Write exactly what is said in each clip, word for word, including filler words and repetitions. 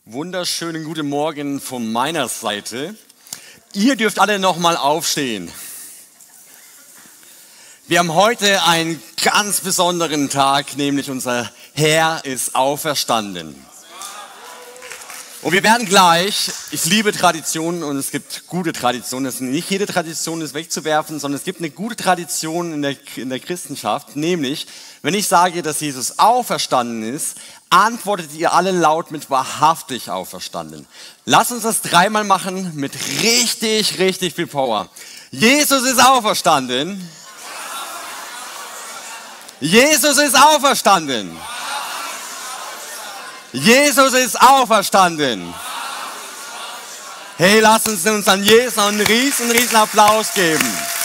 Wunderschönen guten Morgen von meiner Seite. Ihr dürft alle nochmal aufstehen. Wir haben heute einen ganz besonderen Tag, nämlich unser Herr ist auferstanden. Und wir werden gleich, ich liebe Traditionen und es gibt gute Traditionen, es ist nicht jede Tradition ist wegzuwerfen, sondern es gibt eine gute Tradition in der, in der Christenschaft, nämlich, wenn ich sage, dass Jesus auferstanden ist, antwortet ihr alle laut mit wahrhaftig auferstanden. Lasst uns das dreimal machen mit richtig, richtig viel Power. Jesus ist auferstanden. Jesus ist auferstanden. Jesus ist auferstanden. Hey, lasst uns uns an Jesus einen riesen, riesen Applaus geben.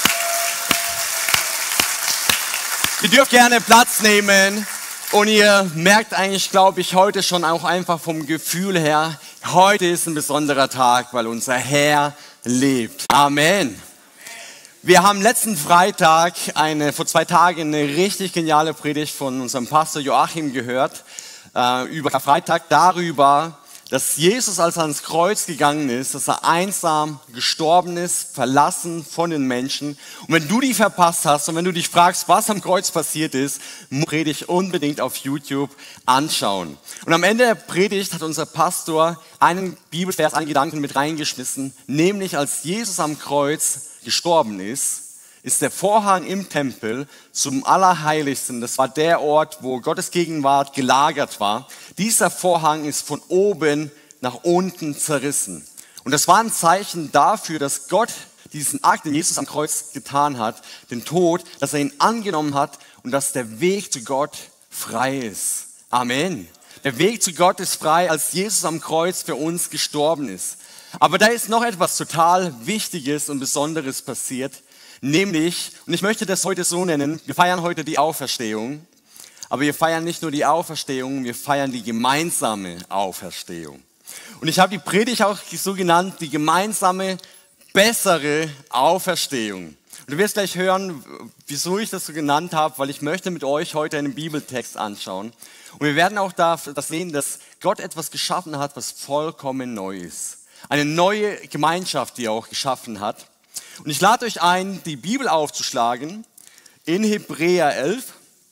Ihr dürft gerne Platz nehmen und ihr merkt eigentlich, glaube ich, heute schon auch einfach vom Gefühl her, heute ist ein besonderer Tag, weil unser Herr lebt. Amen. Wir haben letzten Freitag, eine, vor zwei Tagen, eine richtig geniale Predigt von unserem Pastor Joachim gehört, äh, über Freitag darüber, dass Jesus, als er ans Kreuz gegangen ist, dass er einsam gestorben ist, verlassen von den Menschen. Und wenn du die verpasst hast und wenn du dich fragst, was am Kreuz passiert ist, musst du die Predigt unbedingt auf YouTube anschauen. Und am Ende der Predigt hat unser Pastor einen Bibelvers, einen Gedanken mit reingeschmissen, nämlich als Jesus am Kreuz gestorben ist, ist der Vorhang im Tempel zum Allerheiligsten, das war der Ort, wo Gottes Gegenwart gelagert war. Dieser Vorhang ist von oben nach unten zerrissen. Und das war ein Zeichen dafür, dass Gott diesen Akt, den Jesus am Kreuz getan hat, den Tod, dass er ihn angenommen hat und dass der Weg zu Gott frei ist. Amen. Der Weg zu Gott ist frei, als Jesus am Kreuz für uns gestorben ist. Aber da ist noch etwas total Wichtiges und Besonderes passiert. Nämlich, und ich möchte das heute so nennen, wir feiern heute die Auferstehung, aber wir feiern nicht nur die Auferstehung, wir feiern die gemeinsame Auferstehung. Und ich habe die Predigt auch so genannt, die gemeinsame, bessere Auferstehung. Und du wirst gleich hören, wieso ich das so genannt habe, weil ich möchte mit euch heute einen Bibeltext anschauen. Und wir werden auch da das sehen, dass Gott etwas geschaffen hat, was vollkommen neu ist. Eine neue Gemeinschaft, die er auch geschaffen hat. Und ich lade euch ein, die Bibel aufzuschlagen in Hebräer elf.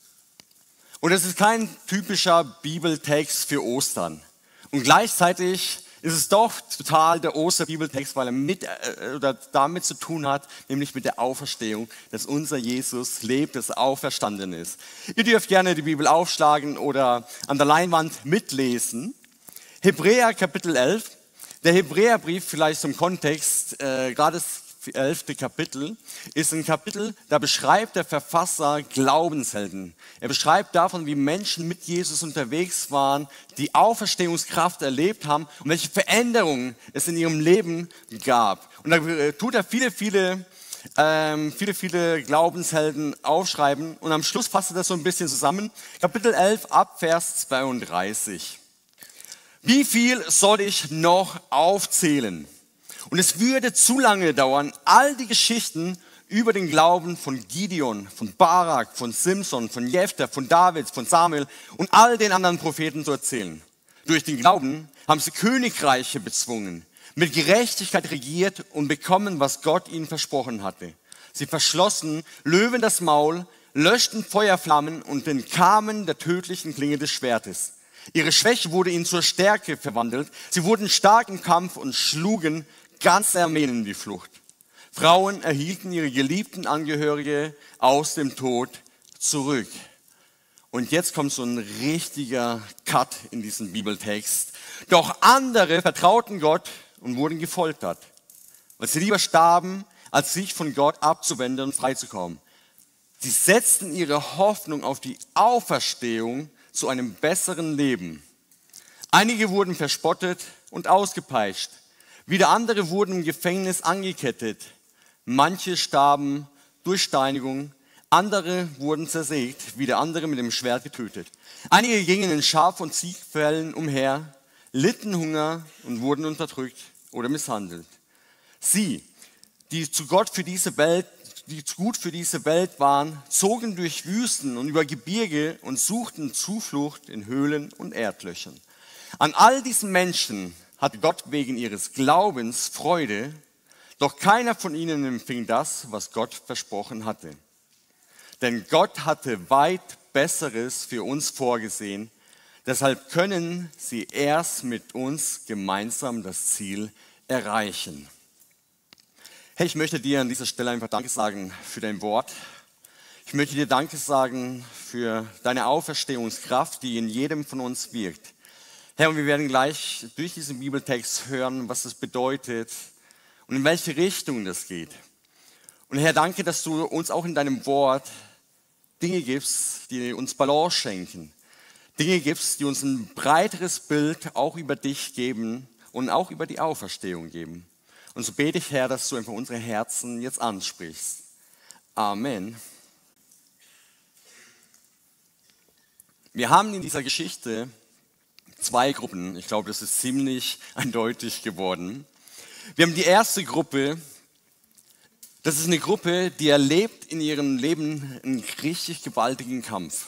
Und es ist kein typischer Bibeltext für Ostern. Und gleichzeitig ist es doch total der Osterbibeltext, weil er mit, äh, oder damit zu tun hat, nämlich mit der Auferstehung, dass unser Jesus lebt, dass er auferstanden ist. Ihr dürft gerne die Bibel aufschlagen oder an der Leinwand mitlesen. Hebräer Kapitel elf. Der Hebräerbrief, vielleicht zum Kontext, äh, gerade das elfte Kapitel, ist ein Kapitel, da beschreibt der Verfasser Glaubenshelden. Er beschreibt davon, wie Menschen mit Jesus unterwegs waren, die Auferstehungskraft erlebt haben und welche Veränderungen es in ihrem Leben gab. Und da tut er viele, viele, ähm, viele, viele Glaubenshelden aufschreiben und am Schluss fasst er das so ein bisschen zusammen. Kapitel elf ab Vers zweiunddreißig. Wie viel soll ich noch aufzählen? Und es würde zu lange dauern, all die Geschichten über den Glauben von Gideon, von Barak, von Simson, von Jephthah, von David, von Samuel und all den anderen Propheten zu erzählen. Durch den Glauben haben sie Königreiche bezwungen, mit Gerechtigkeit regiert und bekommen, was Gott ihnen versprochen hatte. Sie verschlossen Löwen das Maul, löschten Feuerflammen und entkamen der tödlichen Klinge des Schwertes. Ihre Schwäche wurde ihnen zur Stärke verwandelt. Sie wurden stark im Kampf und schlugen ganze Armeen in die Flucht. Frauen erhielten ihre geliebten Angehörige aus dem Tod zurück. Und jetzt kommt so ein richtiger Cut in diesem Bibeltext. Doch andere vertrauten Gott und wurden gefoltert, weil sie lieber starben, als sich von Gott abzuwenden und freizukommen. Sie setzten ihre Hoffnung auf die Auferstehung zu einem besseren Leben. Einige wurden verspottet und ausgepeitscht. Wieder andere wurden im Gefängnis angekettet. Manche starben durch Steinigung, andere wurden zersägt, wieder andere mit dem Schwert getötet. Einige gingen in Schaf- und Ziegfällen umher, litten Hunger und wurden unterdrückt oder misshandelt. Sie, die zu Gott für diese Welt die gut für diese Welt waren, zogen durch Wüsten und über Gebirge und suchten Zuflucht in Höhlen und Erdlöchern. An all diesen Menschen hatte Gott wegen ihres Glaubens Freude, doch keiner von ihnen empfing das, was Gott versprochen hatte. Denn Gott hatte weit Besseres für uns vorgesehen, deshalb können sie erst mit uns gemeinsam das Ziel erreichen. Hey, ich möchte dir an dieser Stelle einfach Danke sagen für dein Wort. Ich möchte dir Danke sagen für deine Auferstehungskraft, die in jedem von uns wirkt. Herr, und wir werden gleich durch diesen Bibeltext hören, was es bedeutet und in welche Richtung das geht. Und Herr, danke, dass du uns auch in deinem Wort Dinge gibst, die uns Balance schenken. Dinge gibst, die uns ein breiteres Bild auch über dich geben und auch über die Auferstehung geben. Und so bete ich, Herr, dass du einfach unsere Herzen jetzt ansprichst. Amen. Wir haben in dieser Geschichte zwei Gruppen. Ich glaube, das ist ziemlich eindeutig geworden. Wir haben die erste Gruppe. Das ist eine Gruppe, die erlebt in ihrem Leben einen richtig gewaltigen Kampf.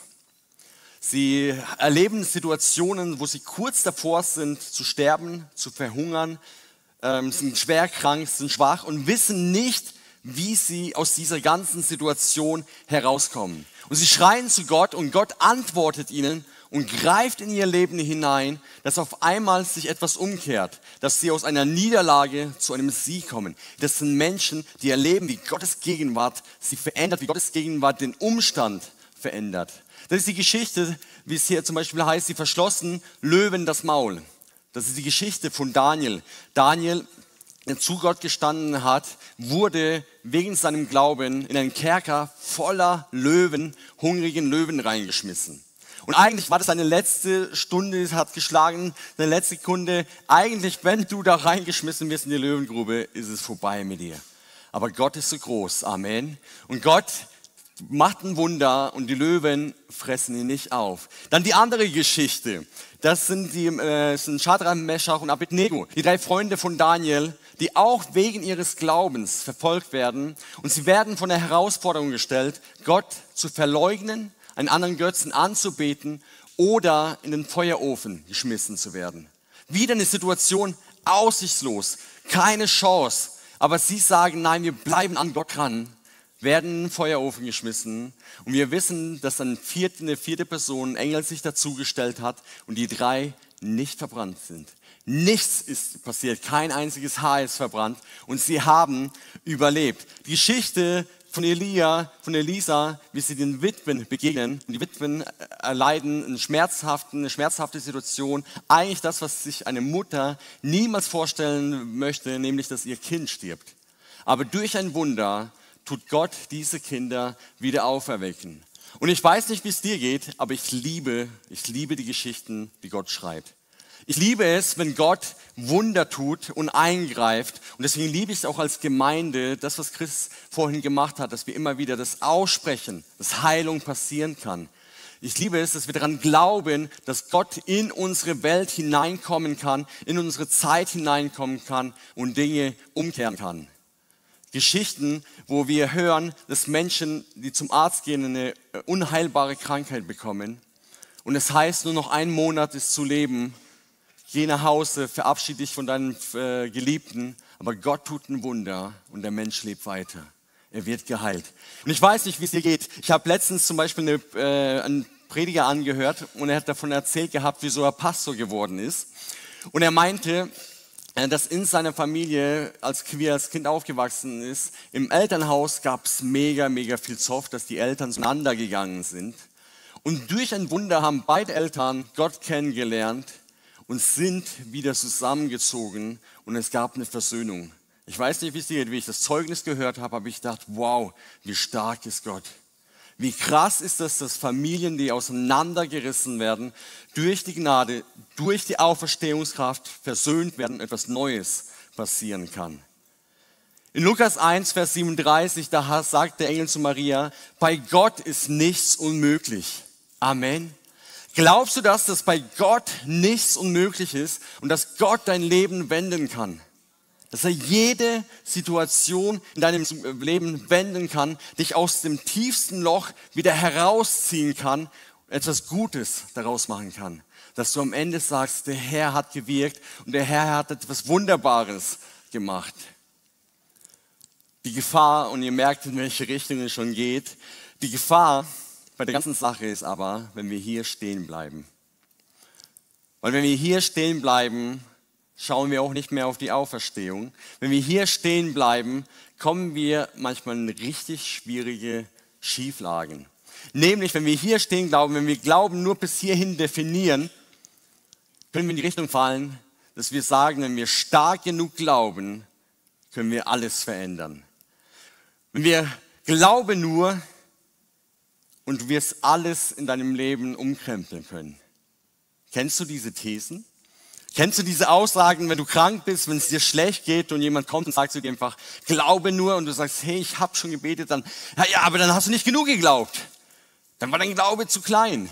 Sie erleben Situationen, wo sie kurz davor sind, zu sterben, zu verhungern, ähm, sind schwer krank, sind schwach und wissen nicht, wie sie aus dieser ganzen Situation herauskommen. Und sie schreien zu Gott und Gott antwortet ihnen und greift in ihr Leben hinein, dass auf einmal sich etwas umkehrt, dass sie aus einer Niederlage zu einem Sieg kommen. Das sind Menschen, die erleben, wie Gottes Gegenwart sie verändert, wie Gottes Gegenwart den Umstand verändert. Das ist die Geschichte, wie es hier zum Beispiel heißt, die verschlossen Löwen das Maul. Das ist die Geschichte von Daniel. Daniel, der zu Gott gestanden hat, wurde wegen seinem Glauben in einen Kerker voller Löwen, hungrigen Löwen reingeschmissen. Und eigentlich war das seine letzte Stunde, es hat geschlagen, seine letzte Sekunde. Eigentlich, wenn du da reingeschmissen wirst in die Löwengrube, ist es vorbei mit dir. Aber Gott ist so groß, Amen. Und Gott macht ein Wunder und die Löwen fressen ihn nicht auf. Dann die andere Geschichte. Das sind die äh, sind Schadrach, Meschach und Abednego, die drei Freunde von Daniel, die auch wegen ihres Glaubens verfolgt werden. Und sie werden von der Herausforderung gestellt, Gott zu verleugnen, einen anderen Götzen anzubeten oder in den Feuerofen geschmissen zu werden. Wieder eine Situation aussichtslos, keine Chance. Aber sie sagen, nein, wir bleiben an Gott dran, werden in den Feuerofen geschmissen. Und wir wissen, dass dann vierte, eine vierte Person, ein Engel, sich dazugestellt hat und die drei nicht verbrannt sind. Nichts ist passiert, kein einziges Haar ist verbrannt und sie haben überlebt. Die Geschichte von Elia, von Elisa, wie sie den Witwen begegnen. Und die Witwen erleiden eine schmerzhafte, eine schmerzhafte Situation. Eigentlich das, was sich eine Mutter niemals vorstellen möchte, nämlich, dass ihr Kind stirbt. Aber durch ein Wunder tut Gott diese Kinder wieder auferwecken. Und ich weiß nicht, wie es dir geht, aber ich liebe, ich liebe die Geschichten, die Gott schreibt. Ich liebe es, wenn Gott Wunder tut und eingreift. Und deswegen liebe ich es auch als Gemeinde, das, was Chris vorhin gemacht hat, dass wir immer wieder das aussprechen, dass Heilung passieren kann. Ich liebe es, dass wir daran glauben, dass Gott in unsere Welt hineinkommen kann, in unsere Zeit hineinkommen kann und Dinge umkehren kann. Geschichten, wo wir hören, dass Menschen, die zum Arzt gehen, eine unheilbare Krankheit bekommen. Und es heißt, nur noch einen Monat ist zu leben. Geh nach Hause, verabschiede dich von deinem äh, Geliebten, aber Gott tut ein Wunder und der Mensch lebt weiter. Er wird geheilt. Und ich weiß nicht, wie es dir geht. Ich habe letztens zum Beispiel eine, äh, einen Prediger angehört und er hat davon erzählt gehabt, wieso er Pastor geworden ist. Und er meinte, äh, dass in seiner Familie, als Queer als Kind aufgewachsen ist, im Elternhaus gab es mega, mega viel Zoff, dass die Eltern zueinander gegangen sind. Und durch ein Wunder haben beide Eltern Gott kennengelernt und sind wieder zusammengezogen und es gab eine Versöhnung. Ich weiß nicht, wie es dir geht, wie ich das Zeugnis gehört habe, aber ich dachte, wow, wie stark ist Gott. Wie krass ist das, dass Familien, die auseinandergerissen werden, durch die Gnade, durch die Auferstehungskraft versöhnt werden und etwas Neues passieren kann. In Lukas eins, Vers siebenunddreißig, da sagt der Engel zu Maria, bei Gott ist nichts unmöglich. Amen. Glaubst du das, dass bei Gott nichts unmöglich ist und dass Gott dein Leben wenden kann? Dass er jede Situation in deinem Leben wenden kann, dich aus dem tiefsten Loch wieder herausziehen kann etwas Gutes daraus machen kann. Dass du am Ende sagst, der Herr hat gewirkt und der Herr hat etwas Wunderbares gemacht. Die Gefahr, und ihr merkt, in welche Richtung es schon geht, die Gefahr bei der ganzen Sache ist aber, wenn wir hier stehen bleiben. Weil wenn wir hier stehen bleiben, schauen wir auch nicht mehr auf die Auferstehung. Wenn wir hier stehen bleiben, kommen wir manchmal in richtig schwierige Schieflagen. Nämlich, wenn wir hier stehen glauben, wenn wir Glauben nur bis hierhin definieren, können wir in die Richtung fallen, dass wir sagen, wenn wir stark genug glauben, können wir alles verändern. Wenn wir glauben nur und du wirst alles in deinem Leben umkrempeln können. Kennst du diese Thesen? Kennst du diese Aussagen, wenn du krank bist, wenn es dir schlecht geht und jemand kommt und sagt zu dir einfach, glaube nur, und du sagst, hey, ich habe schon gebetet, dann, ja, ja, aber dann hast du nicht genug geglaubt. Dann war dein Glaube zu klein.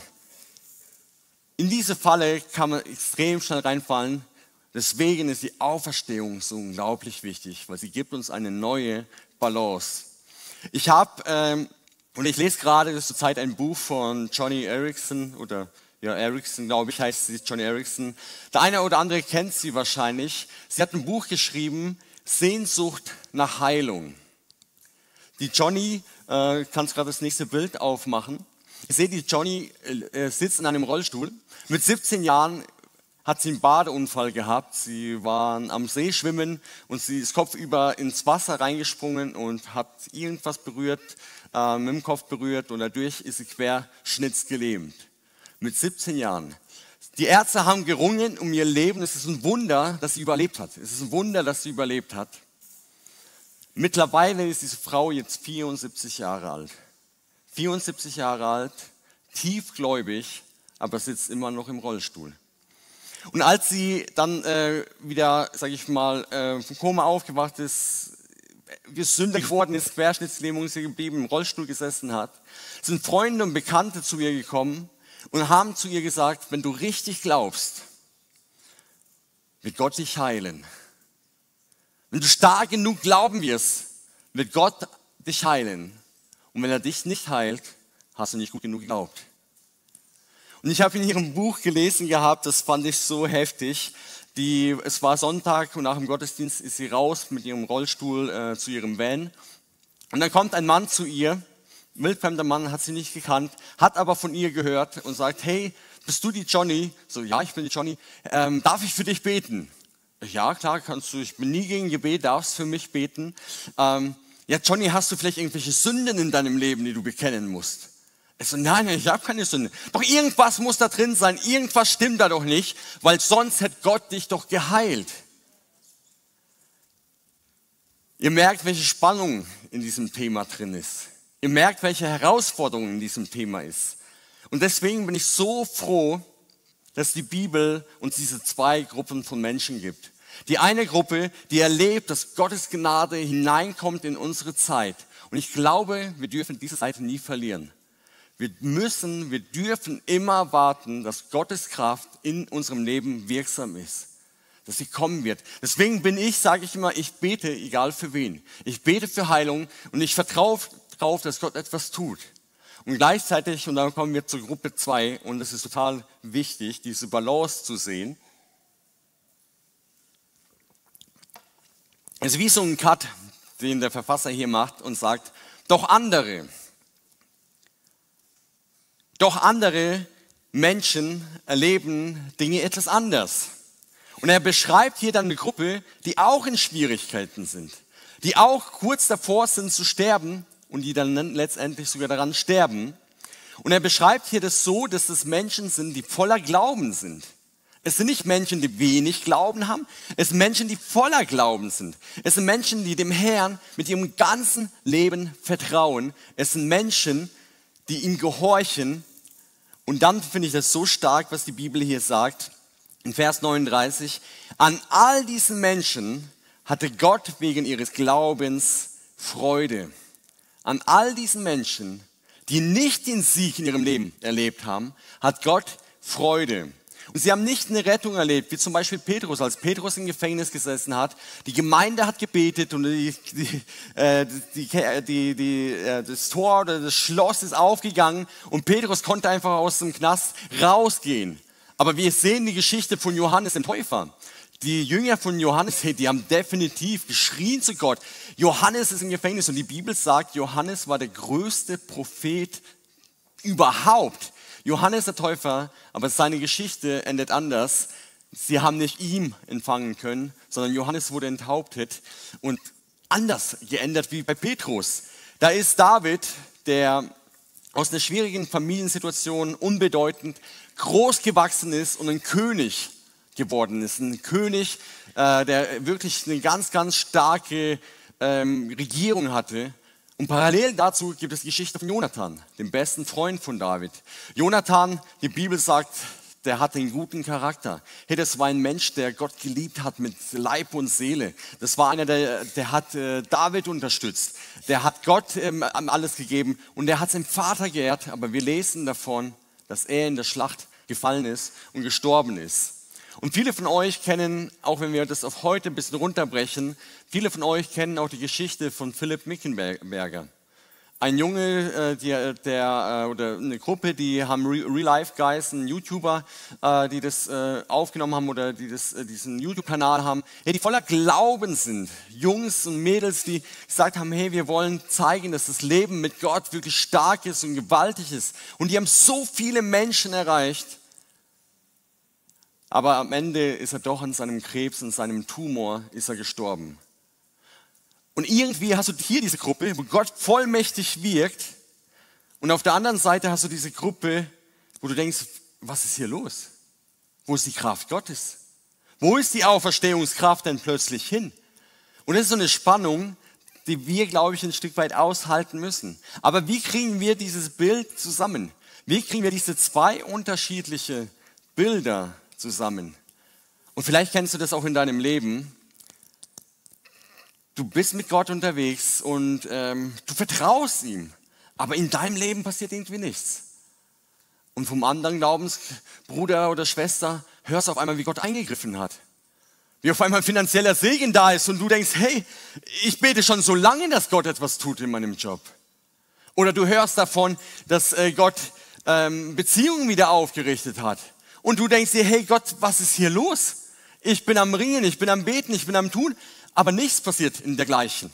In diese Falle kann man extrem schnell reinfallen. Deswegen ist die Auferstehung so unglaublich wichtig, weil sie gibt uns eine neue Balance. Ich habe, ähm, und ich lese gerade zur Zeit ein Buch von Joni Eareckson, oder ja, Eareckson, glaube ich, heißt sie, Joni Eareckson. Der eine oder andere kennt sie wahrscheinlich. Sie hat ein Buch geschrieben, Sehnsucht nach Heilung. Die Joni, äh, kannst gerade das nächste Bild aufmachen. Ich sehe, die Joni äh, sitzt in einem Rollstuhl. Mit siebzehn Jahren hat sie einen Badeunfall gehabt. Sie waren am See schwimmen und sie ist kopfüber ins Wasser reingesprungen und hat irgendwas berührt, äh, mit dem Kopf berührt und dadurch ist sie querschnittsgelähmt. Mit siebzehn Jahren. Die Ärzte haben gerungen um ihr Leben. Es ist ein Wunder, dass sie überlebt hat. Es ist ein Wunder, dass sie überlebt hat. Mittlerweile ist diese Frau jetzt vierundsiebzig Jahre alt. vierundsiebzig Jahre alt, tiefgläubig, aber sitzt immer noch im Rollstuhl. Und als sie dann äh, wieder, sage ich mal, äh, vom Koma aufgewacht ist, gesünder geworden ist, Querschnittslähmung ist sie geblieben, im Rollstuhl gesessen hat, sind Freunde und Bekannte zu ihr gekommen und haben zu ihr gesagt, wenn du richtig glaubst, wird Gott dich heilen. Wenn du stark genug glauben wirst, wird Gott dich heilen. Und wenn er dich nicht heilt, hast du nicht gut genug geglaubt. Und ich habe in ihrem Buch gelesen gehabt, das fand ich so heftig. Die, es war Sonntag und nach dem Gottesdienst ist sie raus mit ihrem Rollstuhl äh, zu ihrem Van. Und dann kommt ein Mann zu ihr, wildfremder Mann, hat sie nicht gekannt, hat aber von ihr gehört und sagt, hey, bist du die Joni? So, ja, ich bin die Joni. Ähm, darf ich für dich beten? Ja, klar, kannst du. Ich bin nie gegen Gebet, darfst für mich beten. Ähm, ja, Joni, hast du vielleicht irgendwelche Sünden in deinem Leben, die du bekennen musst? Ich so, nein, ich habe keine Sünde. Doch irgendwas muss da drin sein, irgendwas stimmt da doch nicht, weil sonst hätte Gott dich doch geheilt. Ihr merkt, welche Spannung in diesem Thema drin ist. Ihr merkt, welche Herausforderung in diesem Thema ist. Und deswegen bin ich so froh, dass die Bibel uns diese zwei Gruppen von Menschen gibt. Die eine Gruppe, die erlebt, dass Gottes Gnade hineinkommt in unsere Zeit. Und ich glaube, wir dürfen diese Seite nie verlieren. Wir müssen, wir dürfen immer warten, dass Gottes Kraft in unserem Leben wirksam ist. Dass sie kommen wird. Deswegen bin ich, sage ich immer, ich bete, egal für wen. Ich bete für Heilung und ich vertraue darauf, dass Gott etwas tut. Und gleichzeitig, und dann kommen wir zur Gruppe zwei, und es ist total wichtig, diese Balance zu sehen. Es ist wie so ein Cut, den der Verfasser hier macht und sagt, doch andere, doch andere Menschen erleben Dinge etwas anders. Und er beschreibt hier dann eine Gruppe, die auch in Schwierigkeiten sind, die auch kurz davor sind zu sterben und die dann letztendlich sogar daran sterben. Und er beschreibt hier das so, dass es Menschen sind, die voller Glauben sind. Es sind nicht Menschen, die wenig Glauben haben, es sind Menschen, die voller Glauben sind. Es sind Menschen, die dem Herrn mit ihrem ganzen Leben vertrauen. Es sind Menschen, die ihm gehorchen. Und dann finde ich das so stark, was die Bibel hier sagt. In Vers neununddreißig, an all diesen Menschen hatte Gott wegen ihres Glaubens Freude. An all diesen Menschen, die nicht den Sieg in ihrem Leben erlebt haben, hat Gott Freude. Und sie haben nicht eine Rettung erlebt, wie zum Beispiel Petrus, als Petrus im Gefängnis gesessen hat. Die Gemeinde hat gebetet und die, die, äh, die, die, die, äh, das Tor oder das Schloss ist aufgegangen und Petrus konnte einfach aus dem Knast rausgehen. Aber wir sehen die Geschichte von Johannes dem Täufer. Die Jünger von Johannes, hey, die haben definitiv geschrien zu Gott. Johannes ist im Gefängnis und die Bibel sagt, Johannes war der größte Prophet überhaupt. Johannes der Täufer, aber seine Geschichte endet anders. Sie haben nicht ihn empfangen können, sondern Johannes wurde enthauptet und anders geändert wie bei Petrus. Da ist David, der aus einer schwierigen Familiensituation unbedeutend groß gewachsen ist und ein König geworden ist. Ein König, äh, der wirklich eine ganz, ganz starke ähm, Regierung hatte. Und parallel dazu gibt es die Geschichte von Jonathan, dem besten Freund von David. Jonathan, die Bibel sagt, der hatte einen guten Charakter. Hey, das war ein Mensch, der Gott geliebt hat mit Leib und Seele. Das war einer, der, der hat äh, David unterstützt. Der hat Gott ähm, alles gegeben und der hat seinen Vater geehrt. Aber wir lesen davon, dass er in der Schlacht gefallen ist und gestorben ist. Und viele von euch kennen, auch wenn wir das auf heute ein bisschen runterbrechen, viele von euch kennen auch die Geschichte von Philipp Mickenberger. Ein Junge, äh, der, der, äh, oder eine Gruppe, die haben Real Life Guys, ein YouTuber, äh, die das äh, aufgenommen haben oder die das, äh, diesen YouTube-Kanal haben, ja, die voller Glauben sind. Jungs und Mädels, die gesagt haben, hey, wir wollen zeigen, dass das Leben mit Gott wirklich stark ist und gewaltig ist. Und die haben so viele Menschen erreicht. Aber am Ende ist er doch an seinem Krebs, an seinem Tumor ist er gestorben. Und irgendwie hast du hier diese Gruppe, wo Gott vollmächtig wirkt. Und auf der anderen Seite hast du diese Gruppe, wo du denkst, was ist hier los? Wo ist die Kraft Gottes? Wo ist die Auferstehungskraft denn plötzlich hin? Und das ist so eine Spannung, die wir, glaube ich, ein Stück weit aushalten müssen. Aber wie kriegen wir dieses Bild zusammen? Wie kriegen wir diese zwei unterschiedliche Bilder zusammen? Und vielleicht kennst du das auch in deinem Leben. Du bist mit Gott unterwegs und ähm, du vertraust ihm, aber in deinem Leben passiert irgendwie nichts. Und vom anderen Glaubensbruder oder Schwester hörst du auf einmal, wie Gott eingegriffen hat. Wie auf einmal finanzieller Segen da ist und du denkst, hey, ich bete schon so lange, dass Gott etwas tut in meinem Job. Oder du hörst davon, dass äh, Gott ähm, Beziehungen wieder aufgerichtet hat. Und du denkst dir, hey Gott, was ist hier los? Ich bin am Ringen, ich bin am Beten, ich bin am Tun, aber nichts passiert in dergleichen.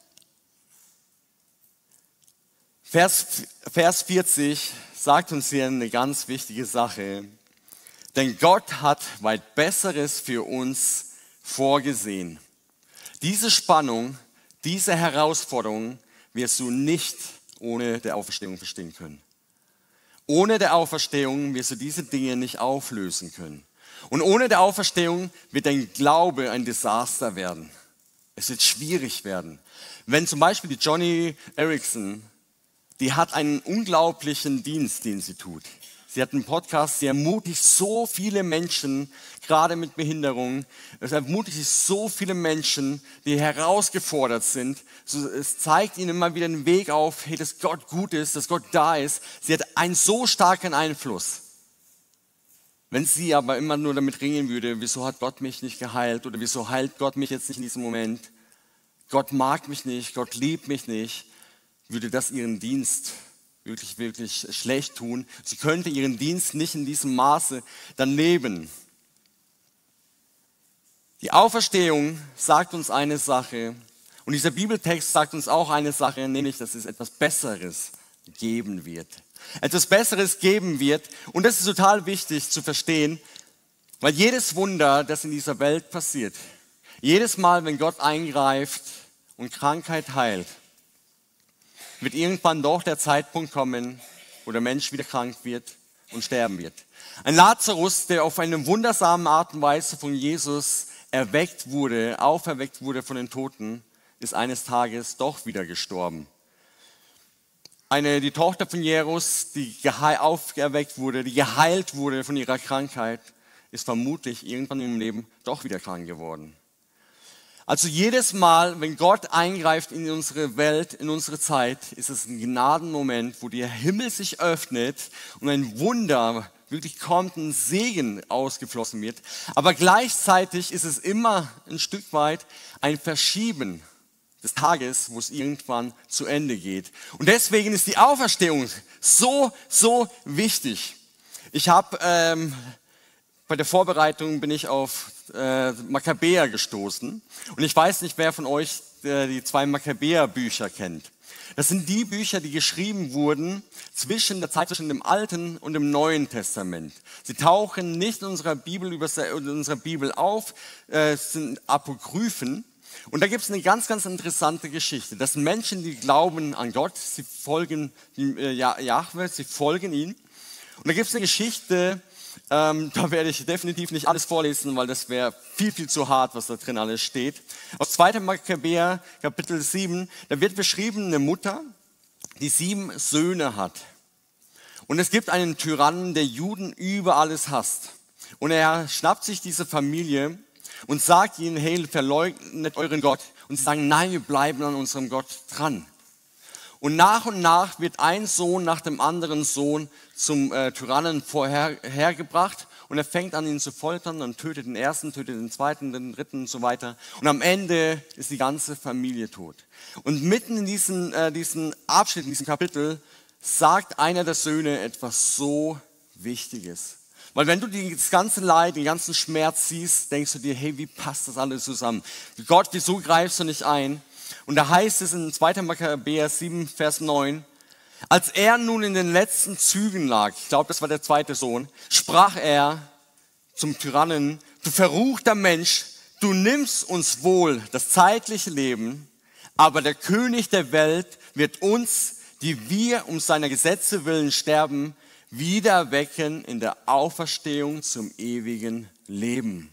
Vers, Vers vierzig sagt uns hier eine ganz wichtige Sache. Denn Gott hat weit Besseres für uns vorgesehen. Diese Spannung, diese Herausforderung wirst du nicht ohne der Auferstehung verstehen können. Ohne der Auferstehung wirst du diese Dinge nicht auflösen können. Und ohne der Auferstehung wird dein Glaube ein Desaster werden. Es wird schwierig werden. Wenn zum Beispiel die Joni Eareckson, die hat einen unglaublichen Dienst, den sie tut. Sie hat einen Podcast, sie ermutigt so viele Menschen, gerade mit Behinderung. Es ermutigt so viele Menschen, die herausgefordert sind. Es zeigt ihnen immer wieder den Weg auf, hey, dass Gott gut ist, dass Gott da ist. Sie hat einen so starken Einfluss. Wenn sie aber immer nur damit ringen würde, wieso hat Gott mich nicht geheilt oder wieso heilt Gott mich jetzt nicht in diesem Moment? Gott mag mich nicht, Gott liebt mich nicht, würde das ihren Dienst wirklich, wirklich schlecht tun. Sie könnte ihren Dienst nicht in diesem Maße dann leben. Die Auferstehung sagt uns eine Sache und dieser Bibeltext sagt uns auch eine Sache, nämlich, dass es etwas Besseres geben wird. Etwas Besseres geben wird. Und das ist total wichtig zu verstehen, weil jedes Wunder, das in dieser Welt passiert, jedes Mal, wenn Gott eingreift und Krankheit heilt, wird irgendwann doch der Zeitpunkt kommen, wo der Mensch wieder krank wird und sterben wird. Ein Lazarus, der auf eine wundersame Art und Weise von Jesus erweckt wurde, auferweckt wurde von den Toten, ist eines Tages doch wieder gestorben. Eine, die Tochter von Jairus, die auferweckt wurde, die geheilt wurde von ihrer Krankheit, ist vermutlich irgendwann im Leben doch wieder krank geworden. Also jedes Mal, wenn Gott eingreift in unsere Welt, in unsere Zeit, ist es ein Gnadenmoment, wo der Himmel sich öffnet und ein Wunder wirklich kommt, ein Segen ausgeflossen wird. Aber gleichzeitig ist es immer ein Stück weit ein Verschieben des Tages, wo es irgendwann zu Ende geht. Und deswegen ist die Auferstehung so, so wichtig. Ich habe ähm, bei der Vorbereitung bin ich auf äh, Makkabäer gestoßen. Und ich weiß nicht, wer von euch äh, die zwei Makkabäer-Bücher kennt. Das sind die Bücher, die geschrieben wurden zwischen der Zeit zwischen dem Alten und dem Neuen Testament. Sie tauchen nicht in unserer Bibel, in unserer Bibel auf, äh, sind Apokryphen. Und da gibt es eine ganz, ganz interessante Geschichte. Das sind Menschen, die glauben an Gott, sie folgen äh, Jahwe, sie folgen ihm. Und da gibt es eine Geschichte, ähm, da werde ich definitiv nicht alles vorlesen, weil das wäre viel, viel zu hart, was da drin alles steht. Aus zweiter Makkabäer, Kapitel sieben, da wird beschrieben eine Mutter, die sieben Söhne hat. Und es gibt einen Tyrannen, der Juden über alles hasst. Und er schnappt sich diese Familie und sagt ihnen, hey, verleugnet euren Gott. Und sie sagen, nein, wir bleiben an unserem Gott dran. Und nach und nach wird ein Sohn nach dem anderen Sohn zum äh, Tyrannen vorhergebracht. Und er fängt an, ihn zu foltern und tötet den ersten, tötet den zweiten, den dritten und so weiter. Und am Ende ist die ganze Familie tot. Und mitten in diesem, äh, diesem Abschnitt, in diesem Kapitel, sagt einer der Söhne etwas so Wichtiges. Weil wenn du das ganze Leid, den ganzen Schmerz siehst, denkst du dir, hey, wie passt das alles zusammen? Gott, wieso greifst du nicht ein? Und da heißt es in zweiter Makkabäer sieben, Vers neun, als er nun in den letzten Zügen lag, ich glaube, das war der zweite Sohn, sprach er zum Tyrannen, du verruchter Mensch, du nimmst uns wohl das zeitliche Leben, aber der König der Welt wird uns, die wir um seiner Gesetze willen sterben, wieder wecken in der Auferstehung zum ewigen Leben.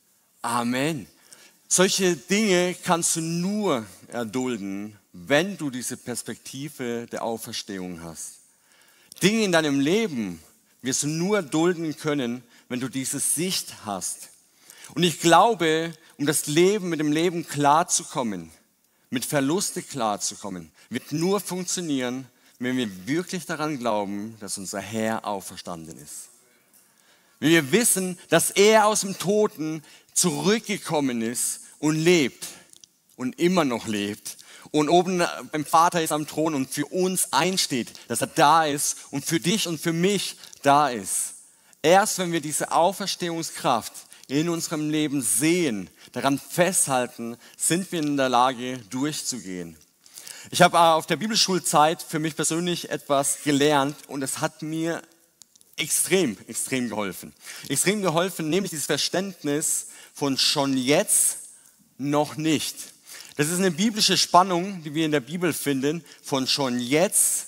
Amen. Solche Dinge kannst du nur erdulden, wenn du diese Perspektive der Auferstehung hast. Dinge in deinem Leben wirst du nur dulden können, wenn du diese Sicht hast. Und ich glaube, um das Leben mit dem Leben klarzukommen, mit Verluste klarzukommen, wird nur funktionieren, wenn wir wirklich daran glauben, dass unser Herr auferstanden ist. Wenn wir wissen, dass er aus dem Toten zurückgekommen ist und lebt und immer noch lebt und oben beim Vater ist am Thron und für uns einsteht, dass er da ist und für dich und für mich da ist. Erst wenn wir diese Auferstehungskraft in unserem Leben sehen, daran festhalten, sind wir in der Lage, durchzugehen. Ich habe auf der Bibelschulzeit für mich persönlich etwas gelernt und es hat mir extrem, extrem geholfen. Extrem geholfen, nämlich dieses Verständnis von schon jetzt, noch nicht. Das ist eine biblische Spannung, die wir in der Bibel finden, von schon jetzt,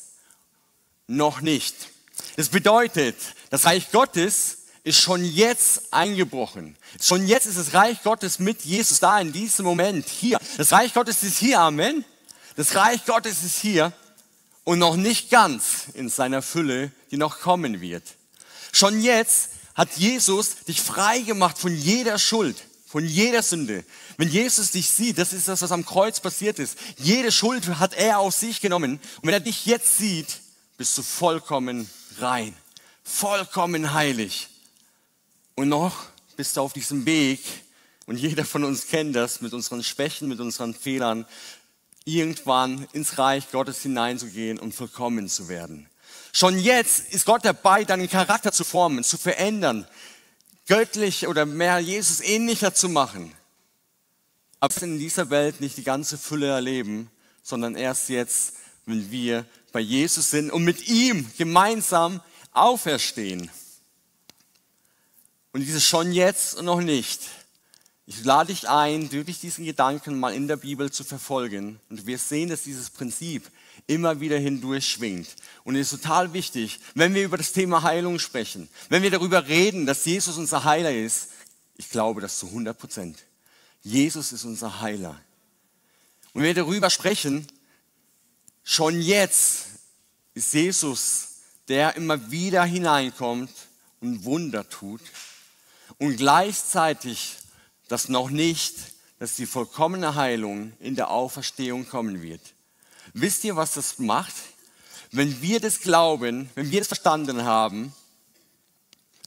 noch nicht. Das bedeutet, das Reich Gottes ist schon jetzt eingebrochen. Schon jetzt ist das Reich Gottes mit Jesus da, in diesem Moment, hier. Das Reich Gottes ist hier, Amen. Das Reich Gottes ist hier und noch nicht ganz in seiner Fülle, die noch kommen wird. Schon jetzt hat Jesus dich frei gemacht von jeder Schuld, von jeder Sünde. Wenn Jesus dich sieht, das ist das, was am Kreuz passiert ist. Jede Schuld hat er auf sich genommen. Und wenn er dich jetzt sieht, bist du vollkommen rein, vollkommen heilig. Und noch bist du auf diesem Weg, und jeder von uns kennt das, mit unseren Schwächen, mit unseren Fehlern, irgendwann ins Reich Gottes hineinzugehen und vollkommen zu werden. Schon jetzt ist Gott dabei, deinen Charakter zu formen, zu verändern, göttlich oder mehr Jesus ähnlicher zu machen. Aber wir in dieser Welt nicht die ganze Fülle erleben, sondern erst jetzt, wenn wir bei Jesus sind und mit ihm gemeinsam auferstehen. Und dieses schon jetzt und noch nicht. Ich lade dich ein, wirklich diesen Gedanken mal in der Bibel zu verfolgen. Und wir sehen, dass dieses Prinzip immer wieder hindurch schwingt. Und es ist total wichtig, wenn wir über das Thema Heilung sprechen, wenn wir darüber reden, dass Jesus unser Heiler ist, ich glaube das zu hundert Prozent. Jesus ist unser Heiler. Und wenn wir darüber sprechen, schon jetzt ist Jesus, der immer wieder hineinkommt und Wunder tut und gleichzeitig das noch nicht, dass die vollkommene Heilung in der Auferstehung kommen wird. Wisst ihr, was das macht? Wenn wir das glauben, wenn wir das verstanden haben,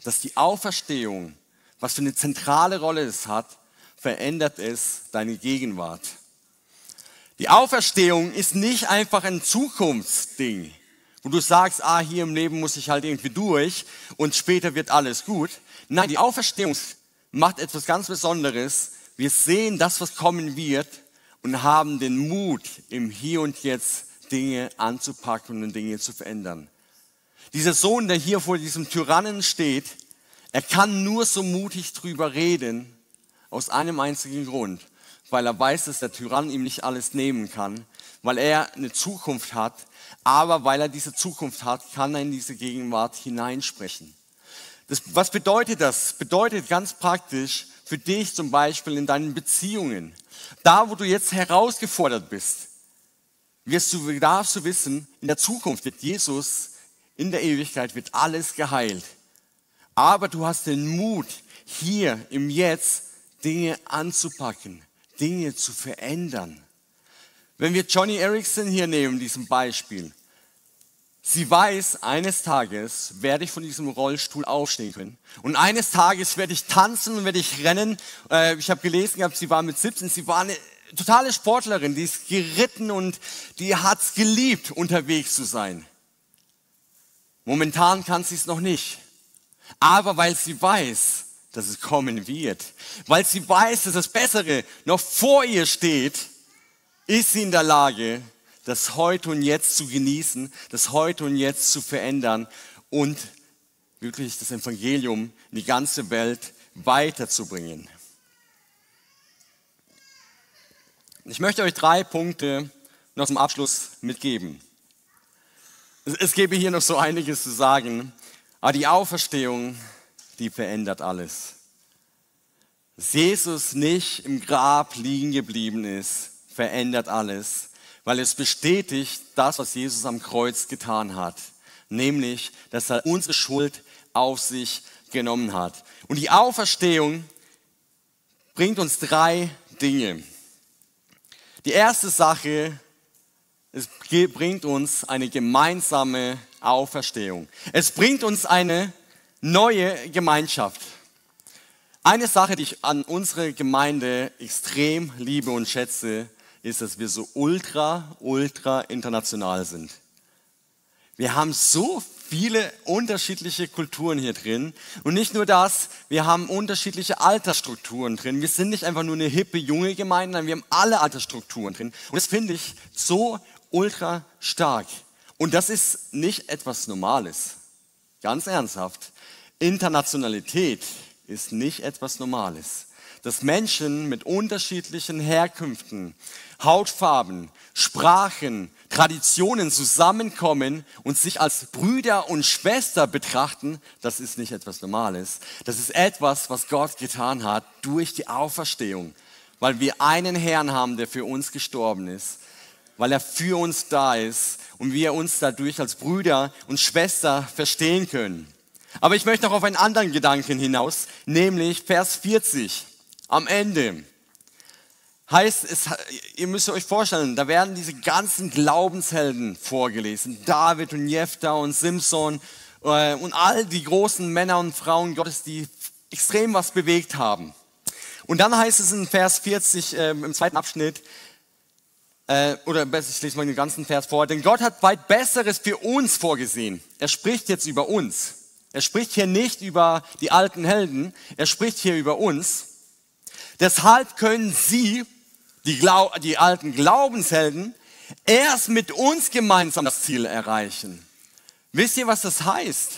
dass die Auferstehung, was für eine zentrale Rolle es hat, verändert es deine Gegenwart. Die Auferstehung ist nicht einfach ein Zukunftsding, wo du sagst, ah, hier im Leben muss ich halt irgendwie durch und später wird alles gut. Nein, die Auferstehung macht etwas ganz Besonderes. Wir sehen das, was kommen wird und haben den Mut, im Hier und Jetzt Dinge anzupacken und Dinge zu verändern. Dieser Sohn, der hier vor diesem Tyrannen steht, er kann nur so mutig drüber reden, aus einem einzigen Grund, weil er weiß, dass der Tyrann ihm nicht alles nehmen kann, weil er eine Zukunft hat, aber weil er diese Zukunft hat, kann er in diese Gegenwart hineinsprechen. Das, was bedeutet das? Bedeutet ganz praktisch für dich zum Beispiel in deinen Beziehungen, da wo du jetzt herausgefordert bist, wirst du, darfst du wissen, in der Zukunft wird Jesus, in der Ewigkeit wird alles geheilt. Aber du hast den Mut, hier im Jetzt Dinge anzupacken, Dinge zu verändern. Wenn wir Joni Eareckson hier nehmen, diesem Beispiel, sie weiß, eines Tages werde ich von diesem Rollstuhl aufstehen können. Und eines Tages werde ich tanzen und werde ich rennen. Ich habe gelesen, sie war mit siebzehn, sie war eine totale Sportlerin, die ist geritten und die hat es geliebt, unterwegs zu sein. Momentan kann sie es noch nicht. Aber weil sie weiß, dass es kommen wird, weil sie weiß, dass das Bessere noch vor ihr steht, ist sie in der Lage, das Heute und Jetzt zu genießen, das Heute und Jetzt zu verändern und wirklich das Evangelium in die ganze Welt weiterzubringen. Ich möchte euch drei Punkte noch zum Abschluss mitgeben. Es gäbe hier noch so einiges zu sagen, aber die Auferstehung, die verändert alles. Dass Jesus nicht im Grab liegen geblieben ist, verändert alles, weil es bestätigt das, was Jesus am Kreuz getan hat, nämlich, dass er unsere Schuld auf sich genommen hat. Und die Auferstehung bringt uns drei Dinge. Die erste Sache, es bringt uns eine gemeinsame Auferstehung. Es bringt uns eine neue Gemeinschaft. Eine Sache, die ich an unsere Gemeinde extrem liebe und schätze, ist, dass wir so ultra, ultra international sind. Wir haben so viele unterschiedliche Kulturen hier drin. Und nicht nur das, wir haben unterschiedliche Altersstrukturen drin. Wir sind nicht einfach nur eine hippe, junge Gemeinde, sondern wir haben alle Altersstrukturen drin. Und das finde ich so ultra stark. Und das ist nicht etwas Normales. Ganz ernsthaft. Internationalität ist nicht etwas Normales. Dass Menschen mit unterschiedlichen Herkünften, Hautfarben, Sprachen, Traditionen zusammenkommen und sich als Brüder und Schwester betrachten, das ist nicht etwas Normales. Das ist etwas, was Gott getan hat durch die Auferstehung, weil wir einen Herrn haben, der für uns gestorben ist, weil er für uns da ist und wir uns dadurch als Brüder und Schwester verstehen können. Aber ich möchte noch auf einen anderen Gedanken hinaus, nämlich Vers vierzig. Am Ende heißt es, ihr müsst euch vorstellen, da werden diese ganzen Glaubenshelden vorgelesen. David und Jephthah und Simson äh, und all die großen Männer und Frauen Gottes, die extrem was bewegt haben. Und dann heißt es in Vers vierzig äh, im zweiten Abschnitt, äh, oder besser, ich lese mal den ganzen Vers vor, denn Gott hat weit Besseres für uns vorgesehen. Er spricht jetzt über uns. Er spricht hier nicht über die alten Helden, er spricht hier über uns. Deshalb können sie, die, Glau- die alten Glaubenshelden, erst mit uns gemeinsam das Ziel erreichen. Wisst ihr, was das heißt?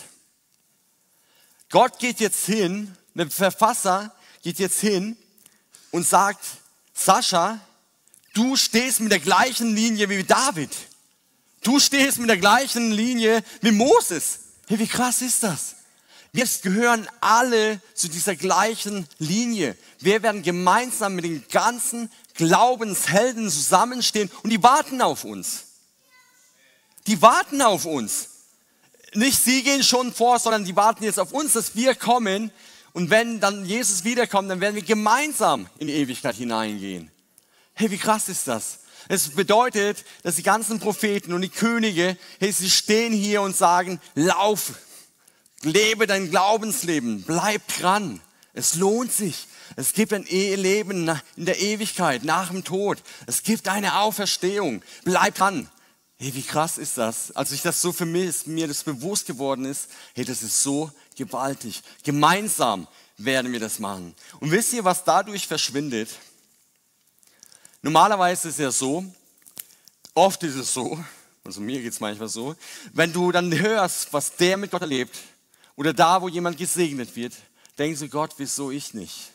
Gott geht jetzt hin, der Verfasser geht jetzt hin und sagt, Sascha, du stehst mit der gleichen Linie wie David. Du stehst mit der gleichen Linie wie Moses. Hey, wie krass ist das? Wir gehören alle zu dieser gleichen Linie. Wir werden gemeinsam mit den ganzen Glaubenshelden zusammenstehen und die warten auf uns. Die warten auf uns. Nicht sie gehen schon vor, sondern die warten jetzt auf uns, dass wir kommen. Und wenn dann Jesus wiederkommt, dann werden wir gemeinsam in die Ewigkeit hineingehen. Hey, wie krass ist das? Es bedeutet, dass die ganzen Propheten und die Könige, hey, sie stehen hier und sagen, lauf. Lebe dein Glaubensleben, bleib dran. Es lohnt sich. Es gibt ein Leben in der Ewigkeit, nach dem Tod. Es gibt eine Auferstehung. Bleib dran. Hey, wie krass ist das? Als ich das so für mich, mir das bewusst geworden ist, hey, das ist so gewaltig. Gemeinsam werden wir das machen. Und wisst ihr, was dadurch verschwindet? Normalerweise ist es ja so, oft ist es so, also mir geht es manchmal so, wenn du dann hörst, was der mit Gott erlebt oder da, wo jemand gesegnet wird, denkst du, Gott, wieso ich nicht?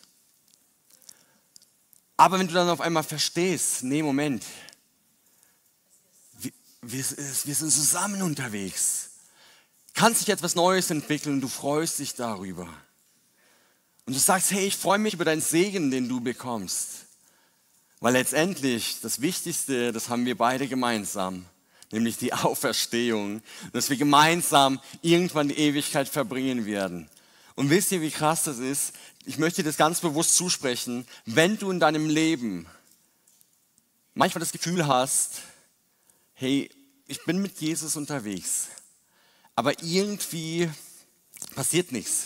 Aber wenn du dann auf einmal verstehst, nee, Moment, wir, wir, wir sind zusammen unterwegs, kann sich etwas Neues entwickeln und du freust dich darüber. Und du sagst, hey, ich freue mich über deinen Segen, den du bekommst. Weil letztendlich das Wichtigste, das haben wir beide gemeinsam, nämlich die Auferstehung, dass wir gemeinsam irgendwann die Ewigkeit verbringen werden. Und wisst ihr, wie krass das ist? Ich möchte das ganz bewusst zusprechen, wenn du in deinem Leben manchmal das Gefühl hast, hey, ich bin mit Jesus unterwegs, aber irgendwie passiert nichts.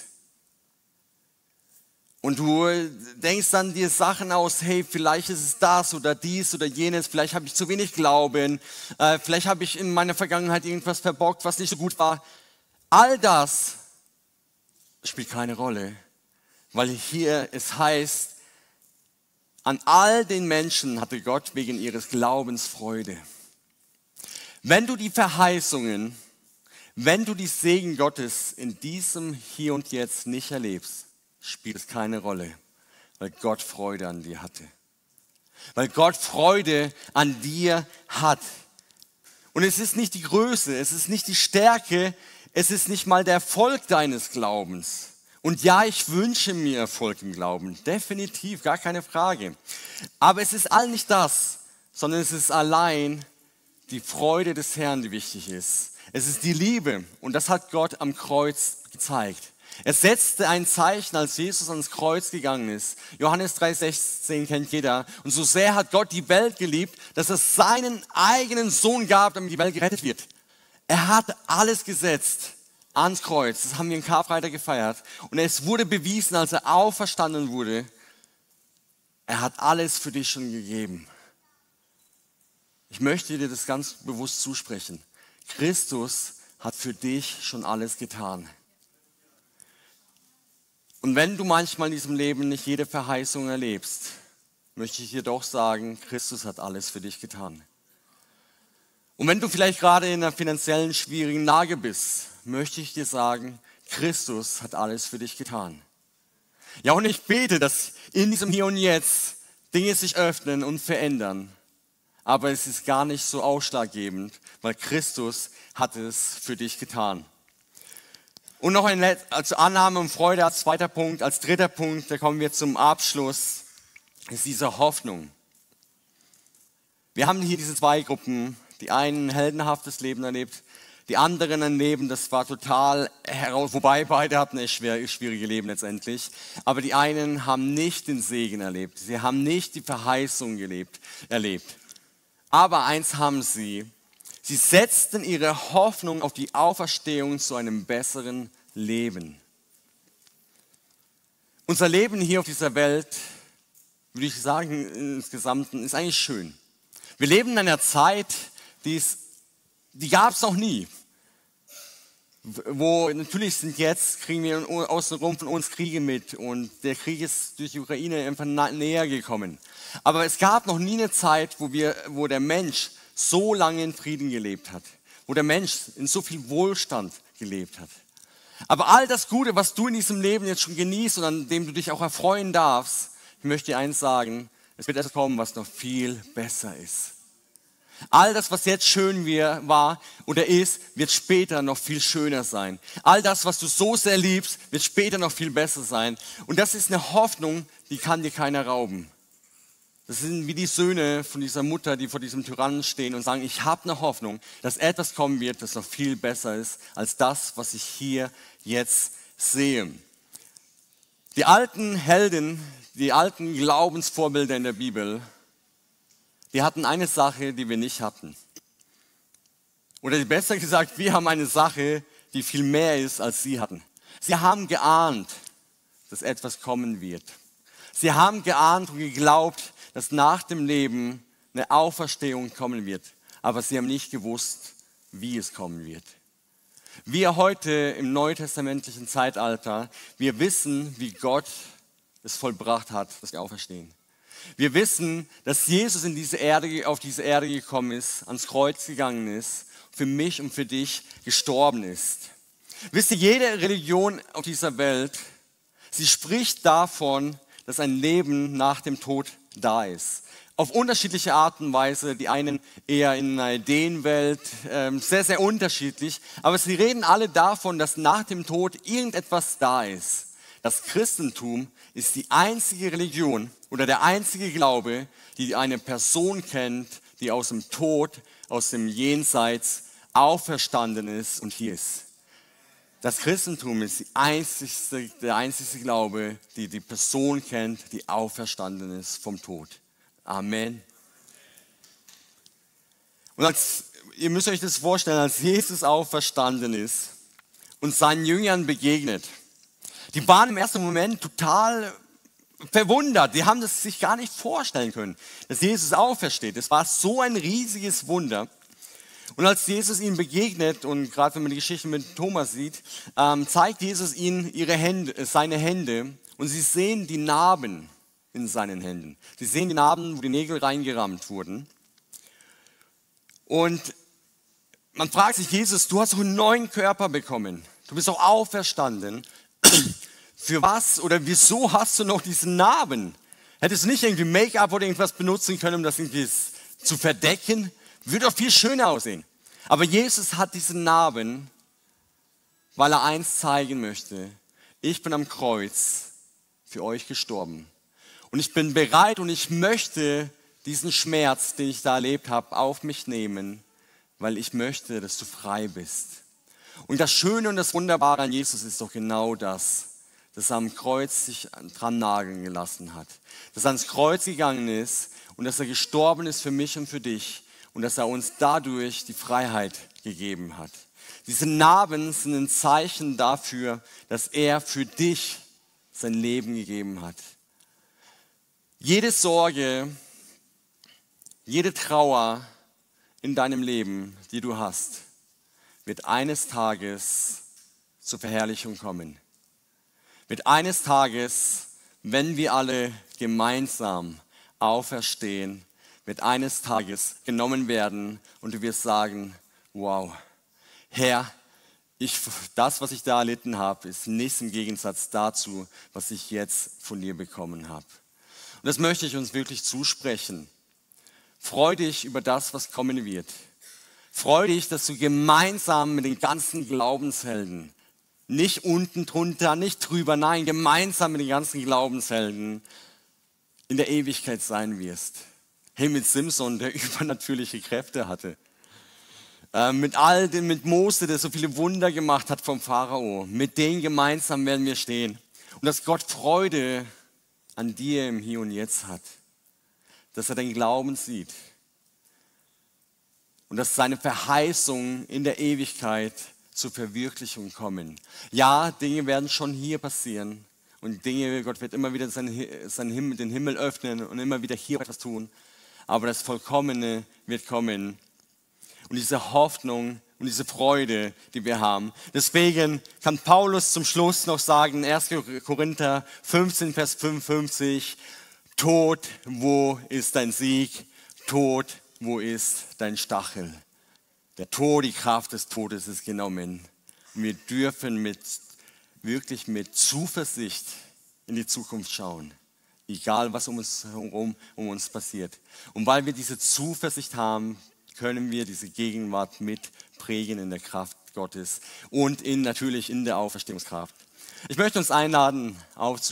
Und du denkst dann dir Sachen aus, hey, vielleicht ist es das oder dies oder jenes, vielleicht habe ich zu wenig Glauben, äh, vielleicht habe ich in meiner Vergangenheit irgendwas verbockt, was nicht so gut war. All das spielt keine Rolle, weil hier es heißt, an all den Menschen hatte Gott wegen ihres Glaubens Freude. Wenn du die Verheißungen, wenn du die Segen Gottes in diesem Hier und Jetzt nicht erlebst, spielt es keine Rolle, weil Gott Freude an dir hatte. Weil Gott Freude an dir hat. Und es ist nicht die Größe, es ist nicht die Stärke, es ist nicht mal der Erfolg deines Glaubens. Und ja, ich wünsche mir Erfolg im Glauben, definitiv, gar keine Frage. Aber es ist all nicht das, sondern es ist allein die Freude des Herrn, die wichtig ist. Es ist die Liebe und das hat Gott am Kreuz gezeigt. Er setzte ein Zeichen, als Jesus ans Kreuz gegangen ist. Johannes drei sechzehn kennt jeder. Und so sehr hat Gott die Welt geliebt, dass er seinen eigenen Sohn gab, damit die Welt gerettet wird. Er hat alles gesetzt ans Kreuz. Das haben wir in Karfreitag gefeiert. Und es wurde bewiesen, als er auferstanden wurde, er hat alles für dich schon gegeben. Ich möchte dir das ganz bewusst zusprechen. Christus hat für dich schon alles getan. Und wenn du manchmal in diesem Leben nicht jede Verheißung erlebst, möchte ich dir doch sagen, Christus hat alles für dich getan. Und wenn du vielleicht gerade in einer finanziellen schwierigen Lage bist, möchte ich dir sagen, Christus hat alles für dich getan. Ja, und ich bete, dass in diesem Hier und Jetzt Dinge sich öffnen und verändern. Aber es ist gar nicht so ausschlaggebend, weil Christus hat es für dich getan. Und noch ein Let- als Annahme und Freude als zweiter Punkt, als dritter Punkt, da kommen wir zum Abschluss, ist diese Hoffnung. Wir haben hier diese zwei Gruppen, die einen ein heldenhaftes Leben erlebt, die anderen ein Leben, das war total heraus, wobei beide hatten ein schwer, schwierige Leben letztendlich, aber die einen haben nicht den Segen erlebt, sie haben nicht die Verheißung gelebt, erlebt. Aber eins haben sie, sie setzten ihre Hoffnung auf die Auferstehung zu einem besseren Leben. Unser Leben hier auf dieser Welt, würde ich sagen, insgesamt ist eigentlich schön. Wir leben in einer Zeit, die, ist, die gab es noch nie. Wo natürlich sind jetzt, kriegen wir außenrum von uns Kriege mit und der Krieg ist durch die Ukraine einfach näher gekommen. Aber es gab noch nie eine Zeit, wo, wir, wo der Mensch so lange in Frieden gelebt hat, wo der Mensch in so viel Wohlstand gelebt hat. Aber all das Gute, was du in diesem Leben jetzt schon genießt und an dem du dich auch erfreuen darfst, ich möchte dir eins sagen, es wird etwas kommen, was noch viel besser ist. All das, was jetzt schön war oder ist, wird später noch viel schöner sein. All das, was du so sehr liebst, wird später noch viel besser sein. Und das ist eine Hoffnung, die kann dir keiner rauben. Das sind wie die Söhne von dieser Mutter, die vor diesem Tyrannen stehen und sagen, ich habe eine Hoffnung, dass etwas kommen wird, das noch viel besser ist, als das, was ich hier jetzt sehe. Die alten Helden, die alten Glaubensvorbilder in der Bibel, die hatten eine Sache, die wir nicht hatten. Oder besser gesagt, wir haben eine Sache, die viel mehr ist, als sie hatten. Sie haben geahnt, dass etwas kommen wird. Sie haben geahnt und geglaubt, dass nach dem Leben eine Auferstehung kommen wird. Aber sie haben nicht gewusst, wie es kommen wird. Wir heute im neutestamentlichen Zeitalter, wir wissen, wie Gott es vollbracht hat, dass wir auferstehen. Wir wissen, dass Jesus in diese Erde, auf diese Erde gekommen ist, ans Kreuz gegangen ist, für mich und für dich gestorben ist. Wisst ihr, jede Religion auf dieser Welt, sie spricht davon, dass ein Leben nach dem Tod da ist. Auf unterschiedliche Art und Weise, die einen eher in einer Ideenwelt, ähm, sehr, sehr unterschiedlich. Aber sie reden alle davon, dass nach dem Tod irgendetwas da ist. Das Christentum ist die einzige Religion oder der einzige Glaube, die eine Person kennt, die aus dem Tod, aus dem Jenseits auferstanden ist und hier ist. Das Christentum ist die einzigste, der einzige Glaube, die die Person kennt, die auferstanden ist vom Tod. Amen. Und als, ihr müsst euch das vorstellen, als Jesus auferstanden ist und seinen Jüngern begegnet, die waren im ersten Moment total verwundert. Die haben das sich gar nicht vorstellen können, dass Jesus aufersteht. Es war so ein riesiges Wunder. Und als Jesus ihnen begegnet, und gerade wenn man die Geschichte mit Thomas sieht, ähm, zeigt Jesus ihnen ihre Hände, seine Hände und sie sehen die Narben in seinen Händen. Sie sehen die Narben, wo die Nägel reingerammt wurden. Und man fragt sich, Jesus, du hast doch einen neuen Körper bekommen. Du bist auch auferstanden. Für was oder wieso hast du noch diese Narben? Hättest du nicht irgendwie Make-up oder irgendwas benutzen können, um das irgendwie zu verdecken? Würde doch viel schöner aussehen. Aber Jesus hat diese Narben, weil er eins zeigen möchte. Ich bin am Kreuz für euch gestorben. Und ich bin bereit und ich möchte diesen Schmerz, den ich da erlebt habe, auf mich nehmen, weil ich möchte, dass du frei bist. Und das Schöne und das Wunderbare an Jesus ist doch genau das, dass er am Kreuz sich dran nageln gelassen hat. Dass er ans Kreuz gegangen ist und dass er gestorben ist für mich und für dich und dass er uns dadurch die Freiheit gegeben hat. Diese Narben sind ein Zeichen dafür, dass er für dich sein Leben gegeben hat. Jede Sorge, jede Trauer in deinem Leben, die du hast, wird eines Tages zur Verherrlichung kommen. Wird eines Tages, wenn wir alle gemeinsam auferstehen, wird eines Tages genommen werden und du wirst sagen, wow, Herr, ich, das, was ich da erlitten habe, ist nichts im Gegensatz dazu, was ich jetzt von dir bekommen habe. Und das möchte ich uns wirklich zusprechen. Freu dich über das, was kommen wird. Freu dich, dass du gemeinsam mit den ganzen Glaubenshelden, nicht unten drunter, nicht drüber, nein, gemeinsam mit den ganzen Glaubenshelden in der Ewigkeit sein wirst. Hey, mit Simson, der übernatürliche Kräfte hatte. Äh, mit all den, mit Mose, der so viele Wunder gemacht hat vom Pharao. Mit denen gemeinsam werden wir stehen. Und dass Gott Freude an dir im Hier und Jetzt hat. Dass er deinen Glauben sieht. Und dass seine Verheißungen in der Ewigkeit zur Verwirklichung kommen. Ja, Dinge werden schon hier passieren. Und Dinge, Gott wird immer wieder seinen, seinen Himmel, den Himmel öffnen und immer wieder hier etwas tun. Aber das Vollkommene wird kommen. Und diese Hoffnung und diese Freude, die wir haben. Deswegen kann Paulus zum Schluss noch sagen, erster Korinther fünfzehn, Vers fünfundfünfzig, Tod, wo ist dein Sieg? Tod, wo ist dein Stachel? Der Tod, die Kraft des Todes ist genommen. Und wir dürfen mit, wirklich mit Zuversicht in die Zukunft schauen. Egal, was um uns herum um uns passiert. Und weil wir diese Zuversicht haben, können wir diese Gegenwart mitprägen in der Kraft Gottes und in, natürlich in der Auferstehungskraft. Ich möchte uns einladen, aufzustehen.